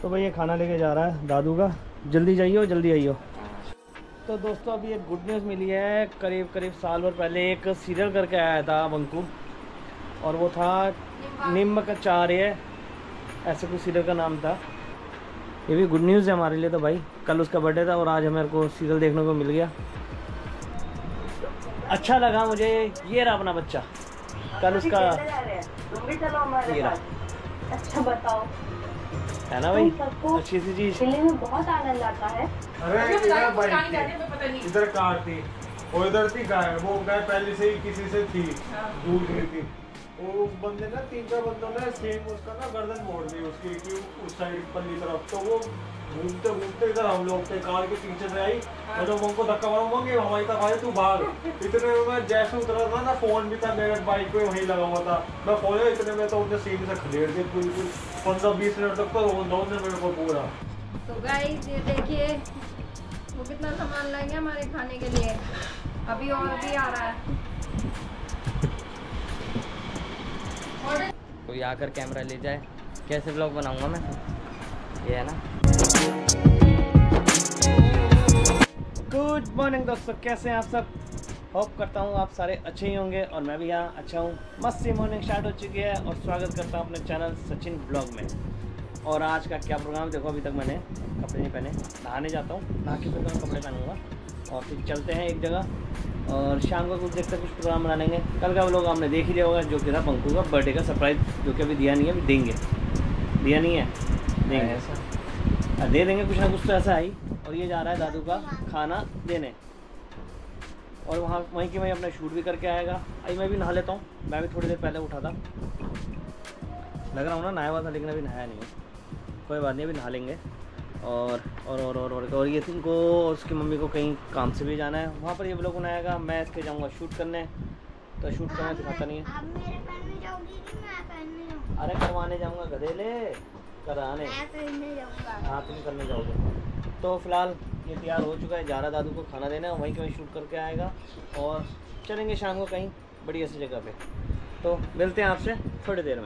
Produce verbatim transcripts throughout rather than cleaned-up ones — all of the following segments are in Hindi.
तो भाई ये खाना लेके जा रहा है दादू का, जल्दी जाइयो जल्दी आइयो। तो दोस्तों अभी एक गुड न्यूज़ मिली है। करीब करीब साल भर पहले एक सीरियल करके आया था बंकू, और वो था निम्मचार्य, ऐसे कुछ सीरियल का नाम था। ये भी गुड न्यूज़ है हमारे लिए। तो भाई कल उसका बर्थडे था और आज हमें को सीरियल देखने को मिल गया। अच्छा लगा मुझे। ये रहा अपना बच्चा, कल उसका तुम भी चलो हमारे साथ। अच्छा बताओ, है ना भाई, अच्छी सी चीज खेलने में बहुत आनंद आता है। अरे इधर बाइक इधर कार थी और इधर थी गाय। वो गाय पहले से ही किसी से थी, दूध रही थी। वो बंदे ना तीन चार बंदों ने सेम उसका ना गर्दन मोड़ दी उसकी कि उस साइड पल्ली तरफ। तो वो घूमते घूमते इधर हम लोग थे, कार के पीछे से आई और जब उनको धक्का मारा मंगे हमारी तक आए, तू भाग। इतने में मैं जैसे उतरा था ना, फोन भी था मेरे बाइक पे वहीं लगा हुआ था, मैं फोन इतने में तो उनने सीट से खदेड़ दी बिल्कुल। पंद्रह बीस मिनट तक तो रोने मेरे को पूरा। तो गाइस ये देखिए वो कितना सामान लाएंगे हमारे खाने के लिए। अभी और भी आ रहा है। कोई आकर कैमरा ले जाए, कैसे व्लॉग बनाऊंगा मैं, ये है ना। गुड मॉर्निंग दोस्तों, कैसे हैं आप सब। होप करता हूँ आप सारे अच्छे ही होंगे और मैं भी यहाँ अच्छा हूँ। मस्त सी मॉर्निंग स्टार्ट हो चुकी है और स्वागत करता हूँ अपने चैनल सचिन ब्लॉग में। और आज का क्या प्रोग्राम देखो, अभी तक मैंने कपड़े नहीं पहने, नहाने जाता हूँ, नहा के फिर मैं कपड़े पहनूँगा और फिर चलते हैं एक जगह और शाम को कुछ देखते कुछ प्रोग्राम बना लेंगे। कल का व्लॉग आपने देख ही लिया होगा, जो कि था पंकु का बर्थडे का सरप्राइज़, जो कि अभी दिया नहीं है, अभी देंगे। दिया नहीं है, देंगे ऐसा, दे देंगे कुछ ना कुछ तो ऐसा आई। और ये जा रहा है दादू का खाना देने और वहाँ वहीं की वहीं अपना शूट भी करके आएगा। आई मैं भी नहा लेता हूँ, मैं भी थोड़ी देर पहले उठा था, लग रहा हूँ ना नहाया हुआ था, लेकिन अभी नहाया नहीं है। कोई बात नहीं, अभी नहा लेंगे। और और और और और, और ये तुमको और उसकी मम्मी को कहीं काम से भी जाना है, वहाँ पर ये व्लॉग बनाएगा। मैं इसके जाऊँगा शूट करने, तो शूट करने दिखाता नहीं है। आप मेरे पहनने जाओगी कि मैं पहनने जाऊँ? अरे करवाने जाऊँगा गधेले, कराने। मैं पहनने जाऊँगा। हाँ तुम करने जाओगे। तो फिलहाल ये तैयार हो चुका है, जा रहा दादू को खाना देना, वहीं कहीं शूट करके आएगा और चलेंगे शाम को कहीं बढ़िया सी जगह पे। तो मिलते हैं आपसे थोड़ी देर में।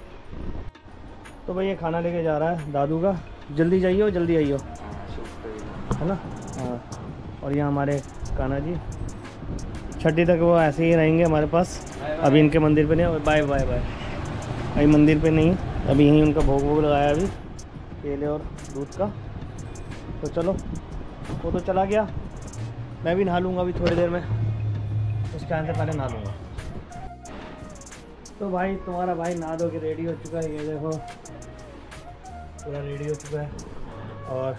तो भाई ये खाना लेके जा रहा है दादू का, जल्दी जाइयो जल्दी आइयो, है ना। हाँ, और यहाँ हमारे कान्हा जी छठी तक वो ऐसे ही रहेंगे हमारे पास। अभी इनके मंदिर पे नहीं, बाय बाय बाय, अभी मंदिर पे नहीं, अभी यहीं उनका भोग भोग लगाया अभी केले और दूध का। तो चलो, वो तो चला गया, मैं भी नहा लूँगा अभी थोड़ी देर में, उसके आने से पहले नहा लूँगा। तो भाई तुम्हारा भाई नहा धो के रेडी हो चुका है, ये देखो पूरा रेडी हो चुका है और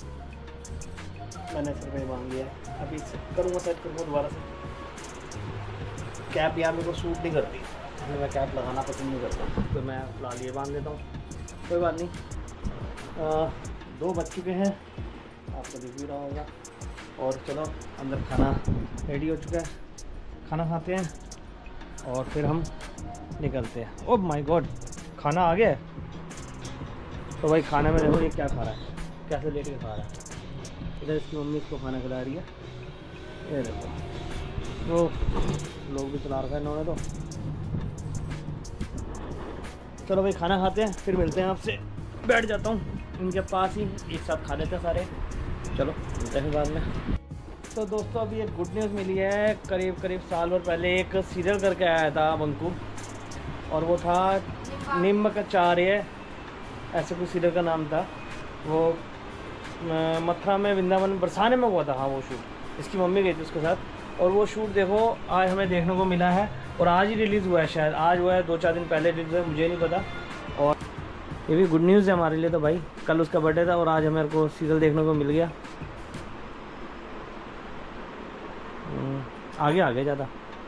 मैंने सिर में बांध दिया। अभी करूँगा सेट करूँगा दोबारा से। कैप यार मेरे को सूट नहीं करती, इसलिए मैं कैप लगाना पसंद नहीं करता, तो मैं फिलहाल ये बांध देता हूँ। कोई बात नहीं। आ, दो बज चुके हैं, आपको दिख भी रहा होगा। और चलो अंदर खाना रेडी हो चुका है, खाना खाते हैं और फिर हम निकलते हैं। ओह माय गॉड, खाना आ गया है। तो भाई खाने में देखो ये क्या खा रहा है, कैसे लेट के खा रहा है। इधर इसकी मम्मी इसको खाना खिला रही है, ये देखो। तो लोग भी चला रखा है इन्होंने। तो चलो भाई खाना खाते हैं, फिर मिलते हैं आपसे। बैठ जाता हूँ इनके पास ही, एक साथ खा लेते हैं सारे। चलो मिलते हैं बाद में। तो दोस्तों अभी एक गुड न्यूज़ मिली है। करीब करीब साल भर पहले एक सीरियल करके आया था बंकू, और वो था निम्मचार्य, ऐसे कुछ सीरियल का नाम था। वो मथुरा में वृंदावन बरसाने में हुआ था। हाँ वो शूट, इसकी मम्मी गई थी उसके साथ, और वो शूट देखो आज हमें देखने को मिला है और आज ही रिलीज़ हुआ है, शायद आज हुआ है, दो चार दिन पहले रिलीज़ हुआ है, मुझे नहीं पता। और ये भी गुड न्यूज़ है हमारे लिए। तो भाई कल उसका बर्थडे था और आज हमें को सीरियल देखने को मिल गया। आगे आ गया ज़्यादा,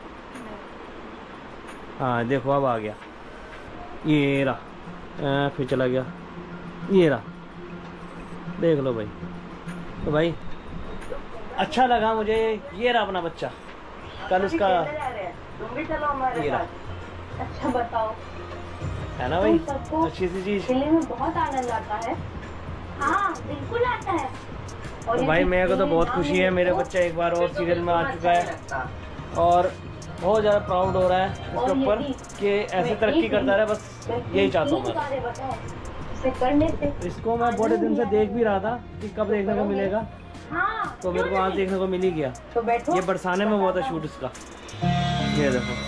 हाँ देखो अब आ गया, ये रहा, फिर चला गया, ये रहा, देख लो भाई। तो भाई अच्छा लगा मुझे। ये रहा अपना बच्चा, कल उसका तुम भी चलो हमारे ये रहा। साथ। अच्छा बताओ, है ना भाई, अच्छी सी चीज। खेलने में बहुत आनंद आता है। हाँ बिल्कुल आता है। तो भाई मेरे को तो बहुत खुशी है, मेरा बच्चा एक बार और सीरियल में आ चुका है और बहुत ज़्यादा प्राउड हो रहा है इसके ऊपर कि ऐसे तरक्की करता रहे, बस यही चाहता हूँ मैं। से करने से। इसको मैं बड़े दिन से देख भी रहा था कि कब देखने को मिलेगा, हाँ तो मेरे को आज देखने को मिल ही गया। तो बैठो। ये बरसाने में हुआ था शूट इसका, ये देखो।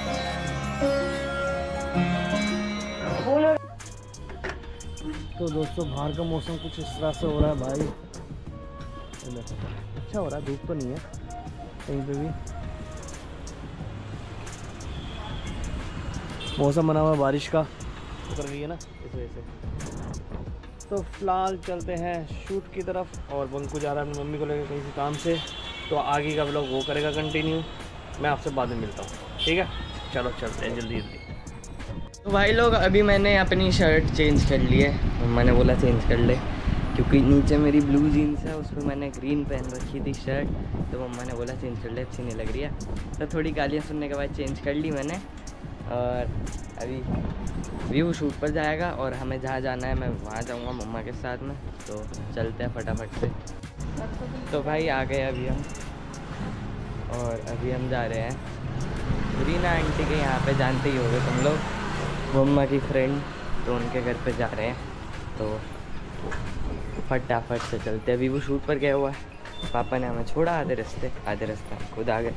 बोलो। तो दोस्तों बाहर का मौसम कुछ इस तरह से हो रहा है भाई, ये देखो अच्छा हो रहा है, धूप तो नहीं है कहीं पे भी। मौसम बना हुआ है बारिश का, उतर गई है ना इस वजह से। तो फिलहाल चलते हैं शूट की तरफ, और बंकू जा रहा है अपनी मम्मी को लेकर कहीं से काम से, तो आगे का व्लॉग वो करेगा कंटिन्यू। मैं आपसे बाद में मिलता हूँ, ठीक है? चलो चलते हैं जल्दी जल्दी। तो भाई लोग अभी मैंने अपनी शर्ट चेंज कर ली है, मैंने बोला चेंज कर ले, क्योंकि नीचे मेरी ब्लू जीन्स है, उसमें मैंने ग्रीन पहन रखी थी शर्ट, तो मम्मा ने बोला चेंज कर ले, अच्छी नहीं लग रही है। तो थोड़ी गालियाँ सुनने के बाद चेंज कर ली मैंने, और अभी व्यू शूट पर जाएगा, और हमें जहाँ जाना है मैं वहाँ जाऊँगा मम्मा के साथ में। तो चलते हैं फटाफट से। तो भाई आ गए अभी हम, और अभी हम जा रहे हैं रीना आंटी के यहाँ पे, जानते ही होगे तुम लोग, मम्मा की फ्रेंड, तो उनके घर पे जा रहे हैं। तो फटाफट से चलते हैं। अभी वो शूट पर गया हुआ है, पापा ने हमें छोड़ा आधे रास्ते, आधे रास्ते हम खुद आ गए।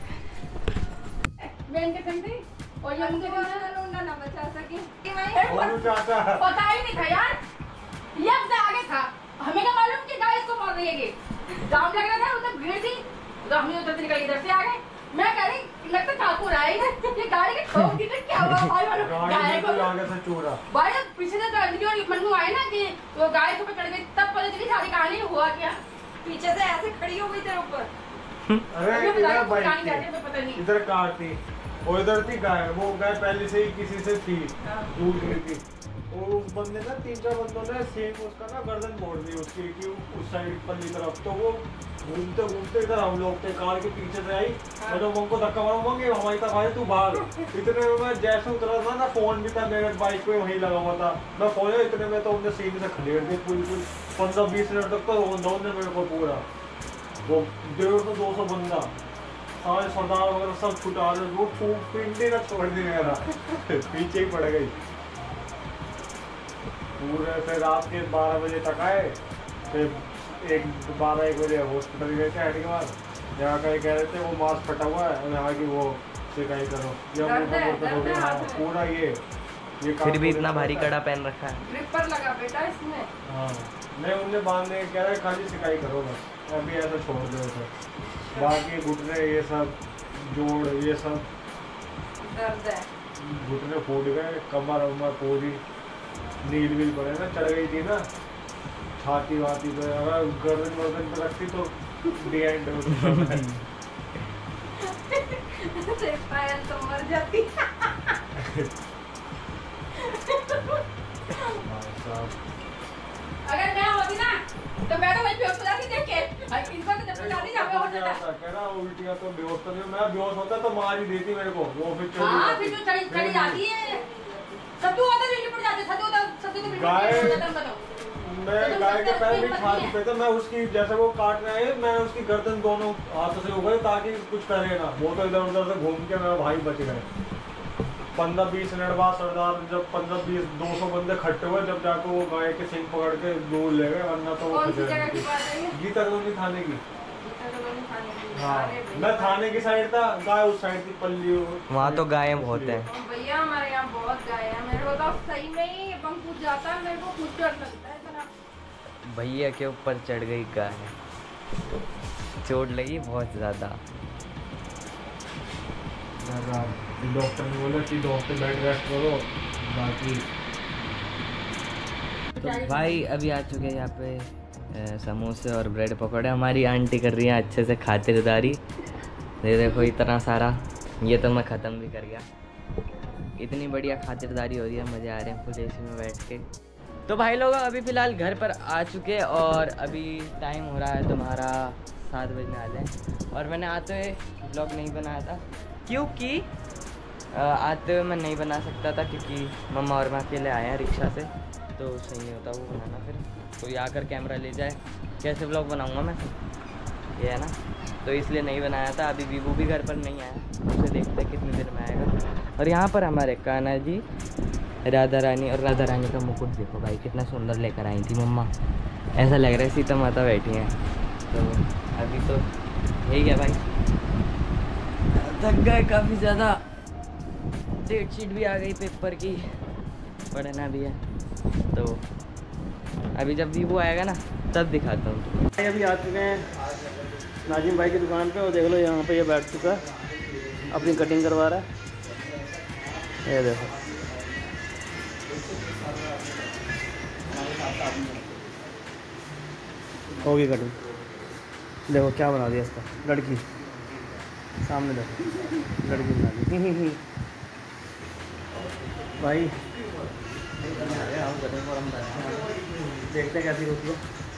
और ये उनके लोंडा ना बचा सके। पता ही नहीं था यार, ये अब से आगे था, हमें क्या मालूम कि गाय इसको मार रही है। जाम लग रहा था, उधर भीड़ थी, तो हमने उधर से निकल इधर से आ गए। मैं कह रही लगता ठाकुर आए, ये गाड़ी के ठोक दी तो क्या हुआ भाई, मालूम गाय को आगे से चोरा भाई। पीछे से तो मन्नू आए ना कि वो गाय को पकड़ गई, तब पता चली सारी कहानी हुआ क्या। पीछे से ऐसे खड़ी हो गई तेरे ऊपर। अरे इधर बाइक पता नहीं इधर कार थी और इधर थी गाय, वो गाय पहले से ही किसी से थी, दूर गई थी। वो उस बंदे ना तीन चार बंदों ने सेम उसका ना गर्दन मोड़ दी उसकी, कि उस साइड पल्ली तरफ। तो वो घूमते घूमते इधर हम लोग थे, कार के पीछे से आई, मैं तो उनको धक्का मारा, मंगे हमारी तक आए, तू भाग। इतने में मैं जैसे उतरा था ना, फोन भी था मेरे बाइक पे वहीं लगा हुआ था, मैं फोन, इतने में तो हमने सीन से खलेड़ दी पूरी पूरी। पंद्रह बीस मिनट तक तो उन्होंने मेरे को पूरा, वो डेढ़ सौ दो सौ बंदा, सारे सरदार वगैरह सब छुटा रहे, वो पिंडी ना छोड़ दी मेरा पीछे ही पड़ गई पूरे। फिर रात के बारह बजे तक आए, फिर एक बारह एक बजे हॉस्पिटल गए थे हेड के बाद, जहाँ कहीं कह रहे थे वो मास्क फटा हुआ है और यहाँ की वो शिकायत करो, जब पूरा ये ये फिर भी इतना भारी कड़ा पहन रखा है, ग्रिपर लगा बेटा इसमें। हाँ नहीं, उनने बांधने कह रहे खाली शिकायत करो बस, अभी ऐसा छोड़ दो उसे, बाकी घुटने ये सब जोड़ ये सब दर्द है, घुटने फूट गए, कमर उमर पूरी नील वील पड़े ना, चढ़ गई थी ना छाती वाती पे, अगर गर्दन वर्दन पे रखती तो डी एंड तो मर जाती। अगर मैं होती ना तो मैं तो वहीं बेहोश हो जाती देख के, इनको तो जब जाती जावे हो जाता। कह रहा उल्टियां तो बेहोश तो नहीं, मैं बेहोश होता तो मार ही देती मेरे को, वो फिर चली हां फिर तो चली चली जाती है, सत्तू होता तो लिपट जाते, सत्तू तो सत्तू तो लिपट जाता है। मैं गाय के पैर में छाती पे था, मैं उसकी जैसे वो काट रहे हैं, मैं उसकी गर्दन दोनों हाथों से उगल ताकि कुछ करे ना, वो तो इधर उधर से घूम के मेरा भाई बच गए। पंद्रह बीस मिनट बाद सरदार जब पंद्रह बीस दो सौ बंदे इकट्ठे हुए, जब जाकर वो गाय के सिंग पकड़ के दूर ले गए, वरना तो वो गीता कॉलोनी थाने की। हाँ मैं थाने की साइड था, गाय उस साइड की पल्ली, वहाँ तो गायें बहुत हैं भैया, हमारे यहाँ बहुत गाय है। मेरे को तो सही में ही पंखुड़ जाता है, मेरे को खुद डर लगता है इतना। भैया के ऊपर चढ़ गई गाय, चोट लगी बहुत ज़्यादा। डॉक्टर ने बोला कि डॉक्टर बेड रेस्ट करो, बाकी तो भाई अभी आ चुके हैं यहाँ पे ए, समोसे और ब्रेड पकौड़े, हमारी आंटी कर रही हैं अच्छे से खातिरदारी। ये देखो इतना सारा, ये तो मैं ख़त्म भी कर गया, इतनी बढ़िया खातिरदारी हो रही है, मज़े आ रहे हैं फुल एसी में बैठ के। तो भाई लोग अभी फ़िलहाल घर पर आ चुके और अभी टाइम हो रहा है तुम्हारा सात बजने वाले हैं, और मैंने आते हुए ब्लॉग नहीं बनाया था क्योंकि आते हुए मैं नहीं बना सकता था, क्योंकि मम्मा और मैं अकेले आए हैं रिक्शा से, तो सही नहीं होता वो बनाना, फिर कोई आकर कैमरा ले जाए कैसे ब्लॉग बनाऊंगा मैं, ये है ना, तो इसलिए नहीं बनाया था। अभी वीवू भी घर पर नहीं आया, उसे देखते कितनी देर में आएगा। और यहाँ पर हमारे कान्हा जी राधा रानी, और राधा रानी का मुकुट देखो भाई कितना सुंदर लेकर आई थी मम्मा, ऐसा लग रहा है सीता माता बैठी हैं। तो अभी तो यही है भाई, थक गए काफ़ी ज़्यादा, डेट शीट भी आ गई पेपर की, पढ़ना भी है। तो अभी जब भी वो आएगा ना तब दिखाता हूँ तुमको। भाई अभी आ चुके हैं नाजिम भाई की दुकान पे, और देख लो यहाँ पे ये बैठ चुका है, अपनी कटिंग करवा रहा है। ये देखो होगी कटिंग, देखो क्या बना दिया इसका, लड़की सामने देखो, लड़की बना दी भाई। देखते हैं कैसी होती है,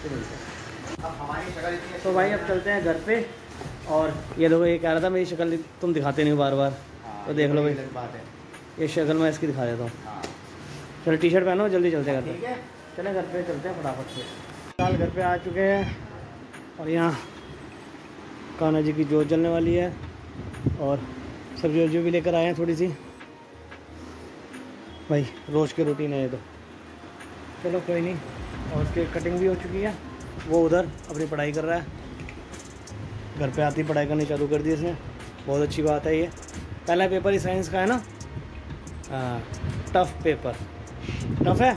तो भाई अब चलते हैं घर पे। और ये देखो ये कह रहा था मेरी शक्ल तुम दिखाते नहीं बार बार, तो देख लो भाई ये शक्ल मैं इसकी दिखा देता हूँ। चलो टी शर्ट पहनो, जल्दी चलते हैं घर पे, चले घर पे चलते हैं फटाफट से। फिलहाल घर पे आ चुके हैं और यहाँ कान्हा जी की जोत जलने वाली है, और सब्जी वब्जी भी लेकर आए हैं थोड़ी सी। भाई रोज़ की रूटीन है ये तो, चलो कोई नहीं। और उसकी कटिंग भी हो चुकी है, वो उधर अपनी पढ़ाई कर रहा है, घर पे आती पढ़ाई करनी चालू कर दी इसने, बहुत अच्छी बात है ये। पहला पेपर ही साइंस का है ना, हाँ टफ़ पेपर, टफ़ है,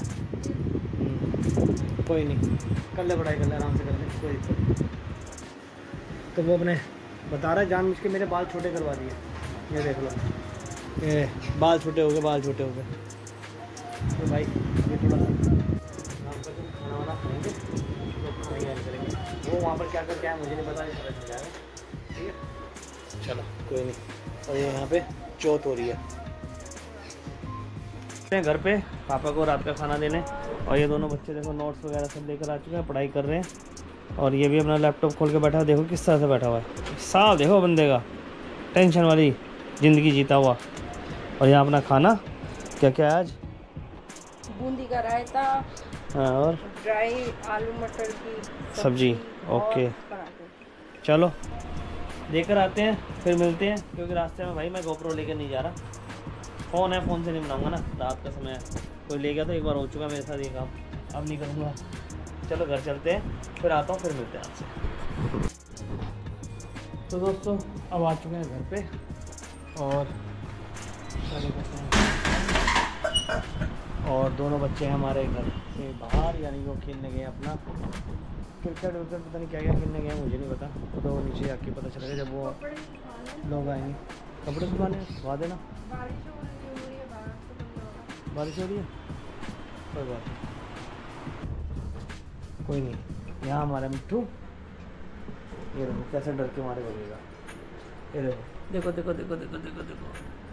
कोई नहीं कर ले पढ़ाई, कर ले आराम से कर ले, कोई दिक्कत नहीं। तो वो अपने बता रहा है जानबूझ के मेरे बाल छोटे करवा दिए, ये देख लो, ये बाल छोटे हो गए, बाल छोटे हो गए। तो भाई ये थोड़ा सा खाना वाना खाएंगे, करेंगे, वो वहाँ पर क्या कर क्या है मुझे नहीं पता, पता चल जाएगा, ठीक है चलो कोई नहीं। और ये यहाँ पे चौथ हो रही है, घर पे पापा को रात का खाना देने, और ये दोनों बच्चे देखो नोट्स वगैरह सब लेकर आ चुके हैं, पढ़ाई कर रहे हैं। और ये भी अपना लैपटॉप खोल के बैठा है, देखो किस तरह से बैठा हुआ है, साफ देखो बंदे का, टेंशन वाली ज़िंदगी जीता हुआ। और यहाँ अपना खाना क्या क्या है आज, बूंदी का रायता, हाँ और ड्राई आलू मटर की सब्जी, ओके चलो लेकर आते हैं फिर मिलते हैं, क्योंकि रास्ते में भाई मैं गोप्रो लेकर नहीं जा रहा, फ़ोन है, फ़ोन से नहीं बनाऊंगा ना, रात का समय है, कोई ले गया तो एक बार हो चुका मेरे साथ ये काम, अब नहीं करूँगा। चलो घर चलते हैं, फिर आता हूँ, फिर मिलते हैं आपसे। तो दोस्तों अब आ चुके हैं घर पे, और और दोनों बच्चे हैं हमारे घर से बाहर, यानी वो खेलने गए अपना क्रिकेट विकेट, पता नहीं क्या क्या खेलने गए मुझे नहीं पता, वो तो नीचे आके पता चलेगा जब वो लोग आएंगे। कपड़े सुखाने सुखा देना, बारिश हो रही है, कोई बात नहीं, कोई नहीं। यहाँ हमारा मिट्टू, ये देखो कैसे डर के मारे बगेगा, ये देखो देखो देखो देखो देखो देखो देखो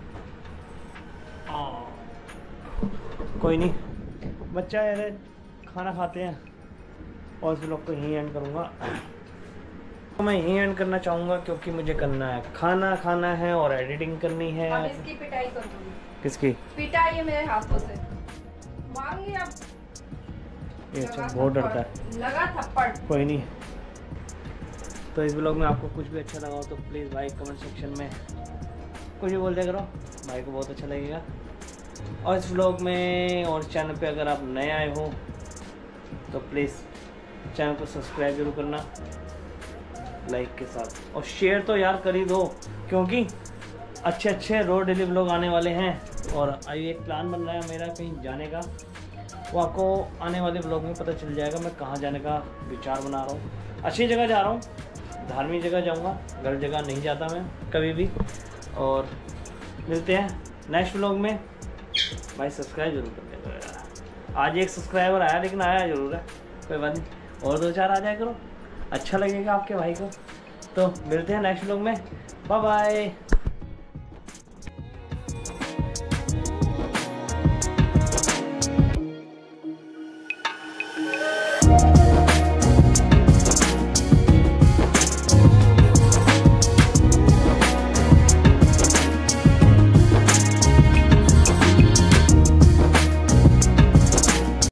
कोई नहीं, बच्चा यार खाना खाते हैं, और इस लोग को यहीं एंड करूँगा। तो मैं यहीं एंड करना चाहूँगा, क्योंकि मुझे करना है, खाना खाना है और एडिटिंग करनी है। अब इसकी पिटाई करूँगी। किसकी पिटाई है मेरे हाथों से, मारूंगी अब। ये अच्छा बहुत डरता है, लगा थप्पड़। कोई नहीं। तो इस ब्लॉग में आपको कुछ भी अच्छा लगा हो तो प्लीज़ भाई कमेंट सेक्शन में कुछ भी बोल दिया करो, भाई को बहुत अच्छा लगेगा। और इस ब्लॉग में और चैनल पे अगर आप नए आए हो तो प्लीज़ चैनल को सब्सक्राइब जरूर करना लाइक के साथ, और शेयर तो यार कर ही दो, क्योंकि अच्छे अच्छे रोड डेली ब्लॉग आने वाले हैं। और अभी एक प्लान बन रहा है मेरा कहीं जाने का, वो आपको आने वाले ब्लॉग में पता चल जाएगा मैं कहाँ जाने का विचार बना रहा हूँ। अच्छी जगह जा रहा हूँ, धार्मिक जगह जाऊँगा, गलत जगह नहीं जाता मैं कभी भी। और मिलते हैं नेक्स्ट ब्लॉग में। भाई सब्सक्राइब जरूर कर देगा यार, आज एक सब्सक्राइबर आया लेकिन आया जरूर है, कोई बात नहीं, और दो चार आ जाया करो, अच्छा लगेगा आपके भाई को। तो मिलते हैं नेक्स्ट ब्लॉग में, बाय बाय।